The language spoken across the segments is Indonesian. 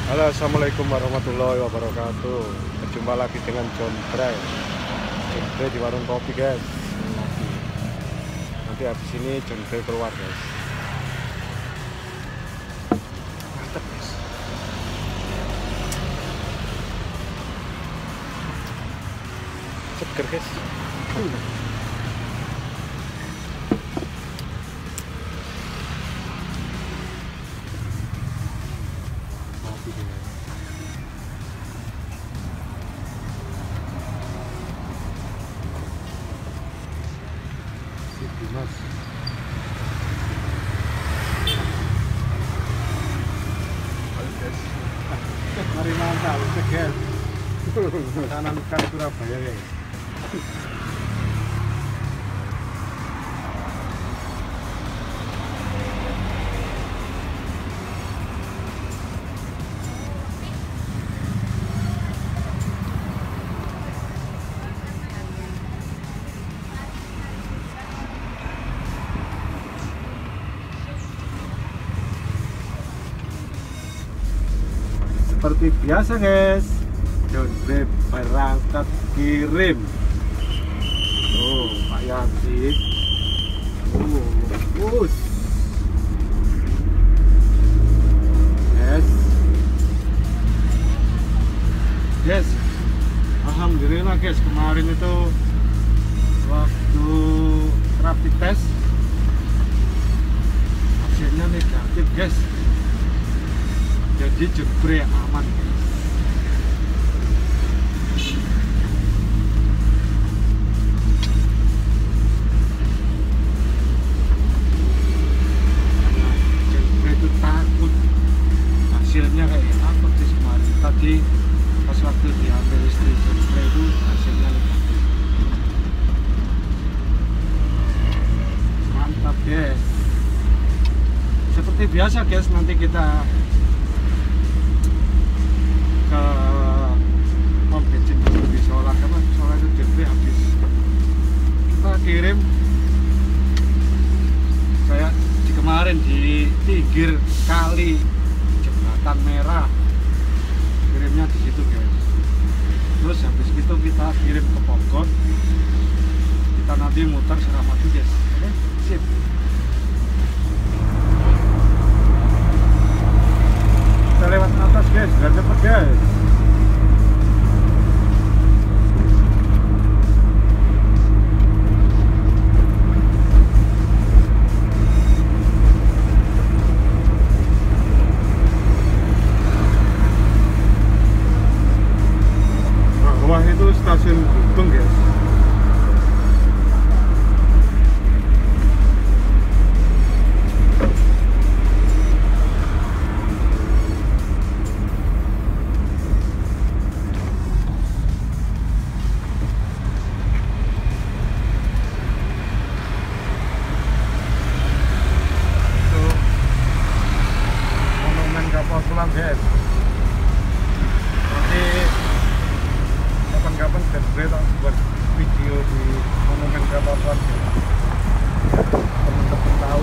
Halo, assalamualaikum warahmatullahi wabarakatuh. Berjumpa lagi dengan John Bray. John Bray di warung kopi, guys. Nanti habis ini John Bray keluar, guys. Mantap, guys. Seger, guys. Mas. Mari mantap, seger. Makanan khas Surabaya ya. Seperti biasa guys, John Bray berangkat kirim. Oh, Pak Yanti. Bus. Yes. Alhamdulillah guys, kemarin itu waktu rapid test hasilnya negatif guys. Jadi John Bray aman. Karena John Bray itu takut hasilnya kayak apa sih kemarin. Tadi pas waktu diambil istri John Bray itu hasilnya negatif. Mantap guys. Seperti biasa guys, nanti kita ke pom bensin dulu di Solar, karena Solar itu John Bray habis. Kita kirim kayak di kemarin di pinggir kali Jembatan Merah, kirimnya di situ guys. Terus habis itu kita kirim ke Bogor, kita nanti muter Suramadu guys. Oke, sip. Kita lewat atas guys, biar cepet guys. Bawah itu stasiun Gubeng guys. Kapal selam guys. Nanti kapan-kapan John Bray tak buat video di monumen kapal selam guys. Temen-temen tahu.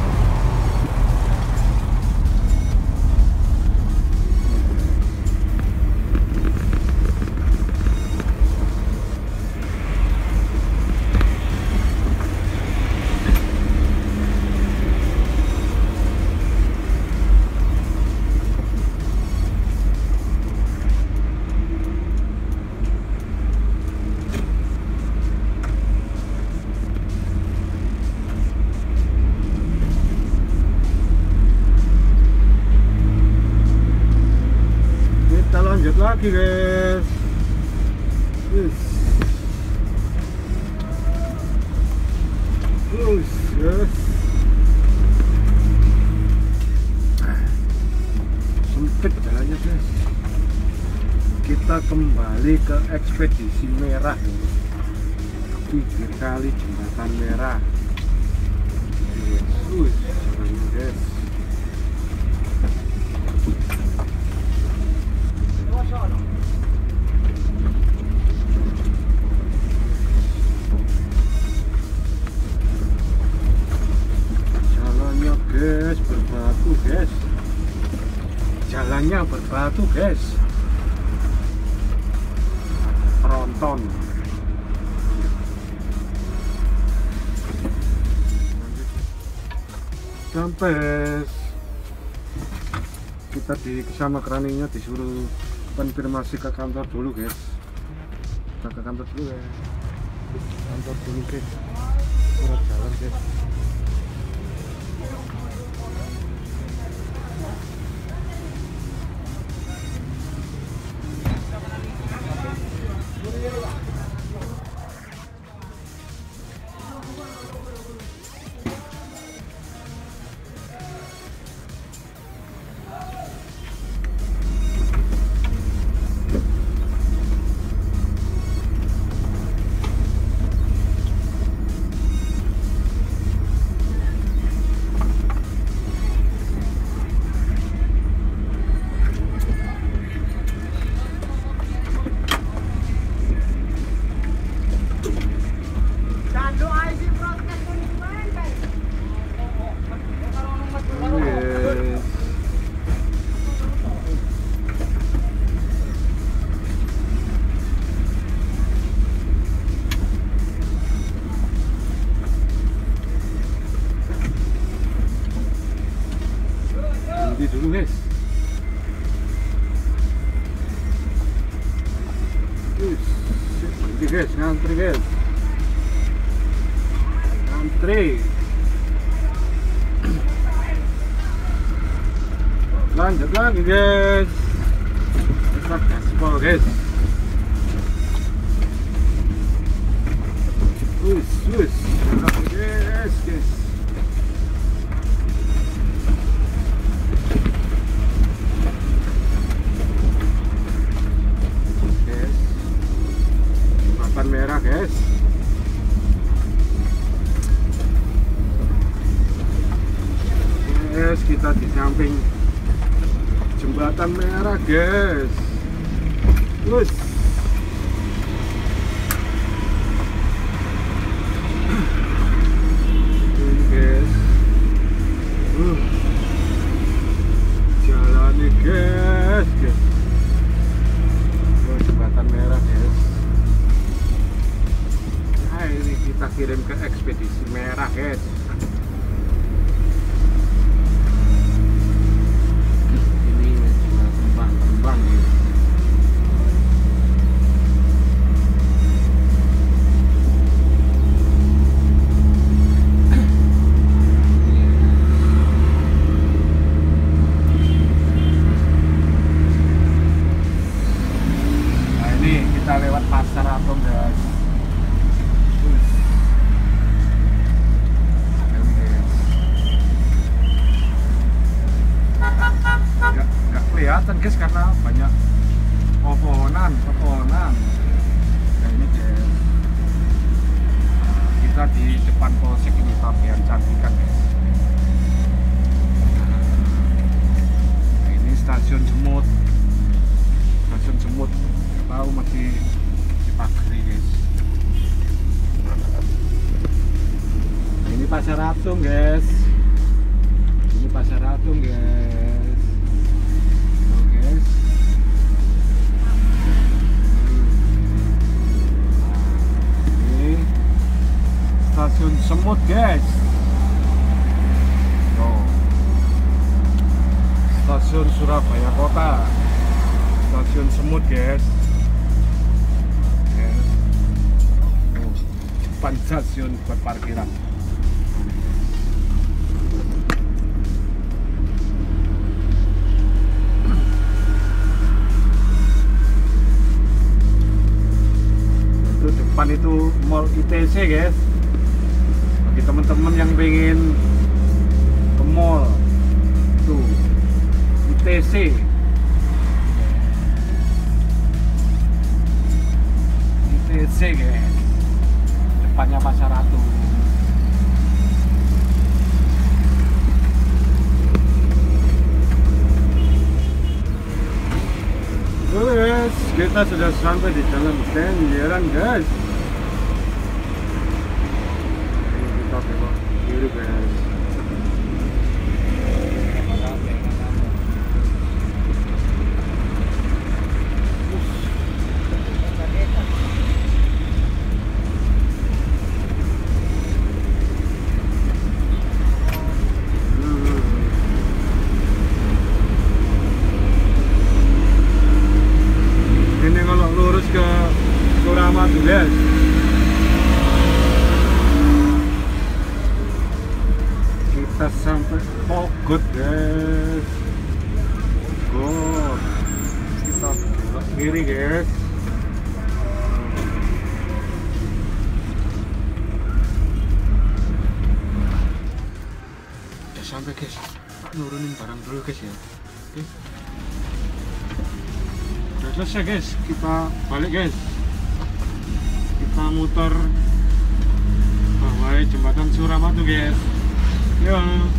Kita lanjut lagi guys. Yes. Yes. Sempit jalannya guys. Kita kembali ke ekspedisi merah ini. Pinggir kali Jembatan Merah. Yes. Jalannya guys. Jalannya guys, berbatu guys. jalannya berbatu guys, tronton. Sampai kita di sama keraninya disuruh konfirmasi ke kantor dulu guys. Kita ke kantor dulu ya. Kantor dulu guys. Surat jalan guys. Dulu guys. Ini guys, ngantri guys. Ngantri. Lanjut lagi guys. Kita gaspol guys. Wis, guys. Merah guys. Guys, kita di samping jembatan merah guys. Terus ini guys. Jalan nih guys. Jembatan merah guys. Ini kita kirim ke ekspedisi merah guys. Ini cuma tembang ya. Nah ini kita lewat Pasar Atom guys. Nggak kelihatan guys karena banyak pohonan. Nah ini guys, kita di depan polsek ini Pabean Cantikan guys. Nah ini stasiun Semut, nggak tahu masih dipagari guys. Nah ini Pasar Atom guys. Pasar Atom guys. Tuh guys. Ini stasiun Semut guys. Tuh. Stasiun Surabaya Kota. Stasiun Semut guys. Depan stasiun buat parkiran. Depan itu Mall ITC guys. Bagi teman-teman yang pengen ke mall tuh ITC. ITC guys. Depannya Pasar Atom. Guys, kita sudah sampai di Jalan Kenjeran guys. Kita belok kiri guys. Suramadu guys. Kita sampai Pogot guys. Pogot. Kita belok kiri guys. Udah sampai guys. Tak nurunin barang dulu guys ya. Oke. Udah selesai guys. Kita balik guys. Kita muter bawah jembatan Suramadu guys. Yo.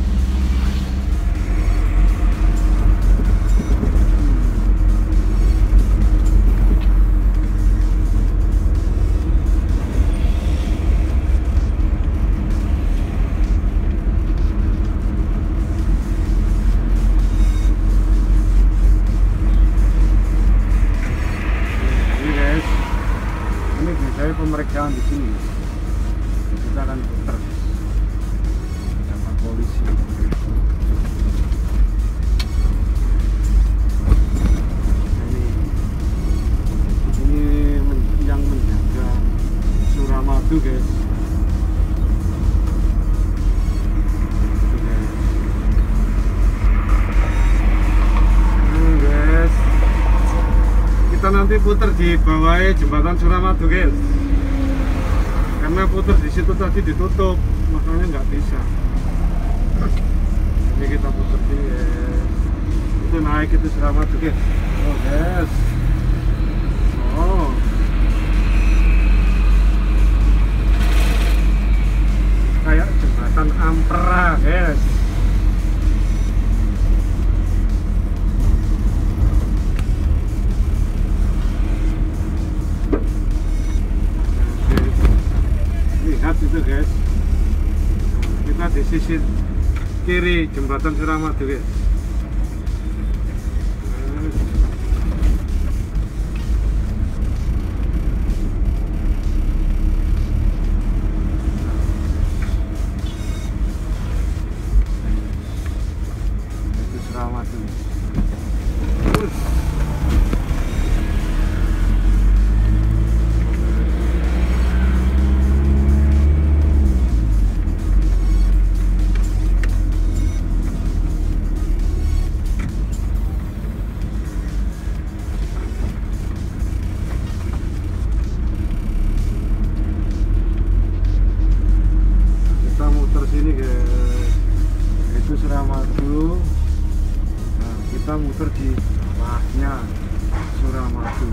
Pemeriksaan di sini kita akan putar sama polisi. Ini yang menjaga Suramadu guys. Guys, kita nanti putar di bawah jembatan Suramadu guys. Karena putar di situ tadi ditutup, makanya nggak bisa. Ini kita putar di itu naik itu Suramadu guys. Oh guys. Oh. Kayak jembatan Ampera guys. Lihat itu guys, kita di sisi kiri jembatan Suramadu guys. Itu Suramadu. Sini guys, itu Suramadu. Nah, kita muter di bawahnya Suramadu.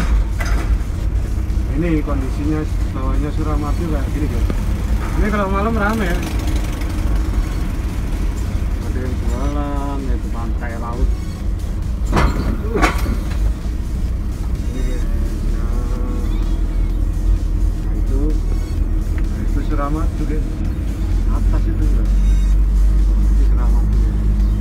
Ini kondisinya bawahnya Suramadu kayak gini guys. Ini kalau malam rame ya. Ada yang jualan, yaitu pantai laut. Ini guys. Nah, itu Suramadu guys. Atas itu enggak di Suramadu ya.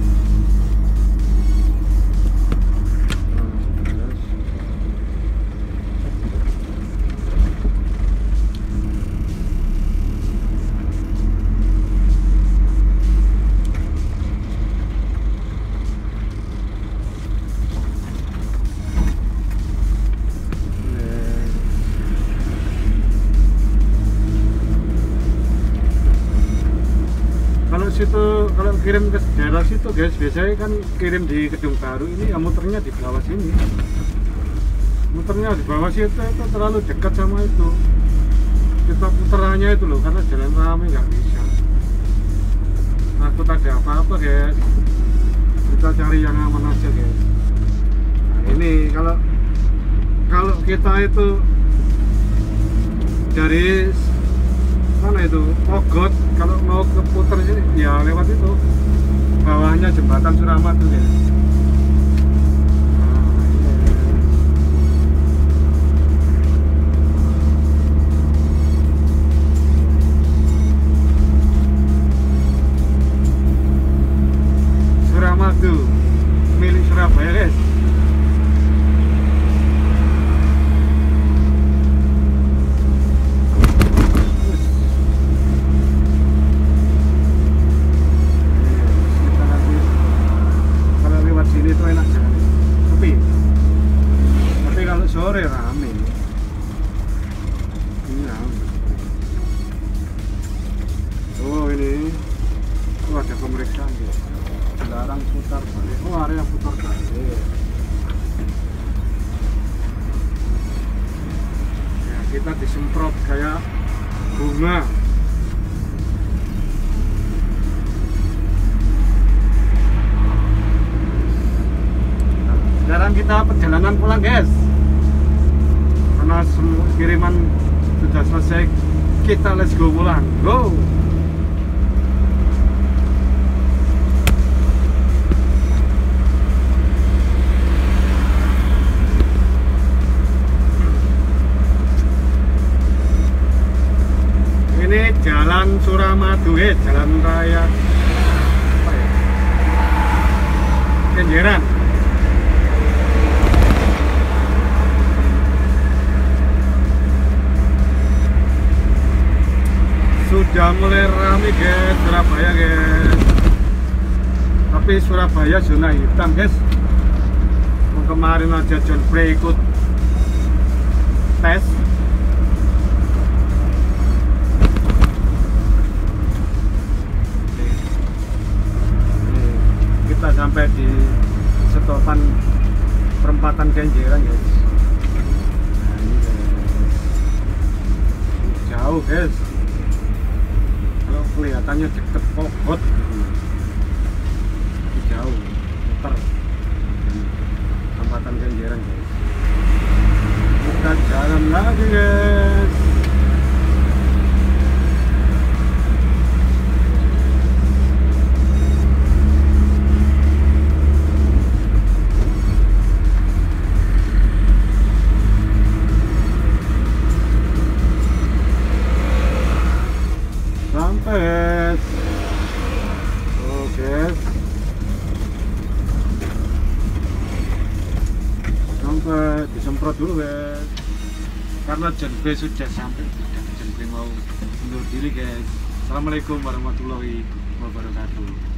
Situ kalau kirim ke daerah situ guys, biasanya kan kirim di Gedung Baru, ini ya muternya di bawah sini. Muternya di bawah situ itu terlalu dekat sama itu. Kita puterannya itu loh, karena jalan rame nggak bisa. Takut ada apa-apa guys. Kita cari yang aman aja guys. Nah, ini kalau kita itu dari mana itu Pogot, kalau mau ke puter sini ya lewat itu bawahnya jembatan Suramadu ya. Suramadu milik Surabaya guys. karena disemprot kayak bunga. Nah, sekarang kita perjalanan pulang guys, karena semua kiriman sudah selesai. Kita let's go pulang, go. Ini Jalan Suramadu, jalan raya apa ya? Kenjeran. Sudah mulai ramai guys, Surabaya guys. Tapi Surabaya zona hitam guys. Kemarin aja John Frey ikut tes. Kita sampai di stopan perempatan Kenjeran guys. Nah, ini guys. Jauh guys. Kalau kelihatannya deket Pogot gitu. Jauh, muter. Perempatan Kenjeran guys. Kita jalan lagi guys. Sampai oke sampai disemprot dulu guys, karena John Frey sudah sampai. John Frey mau undur diri guys. Assalamualaikum warahmatullahi wabarakatuh.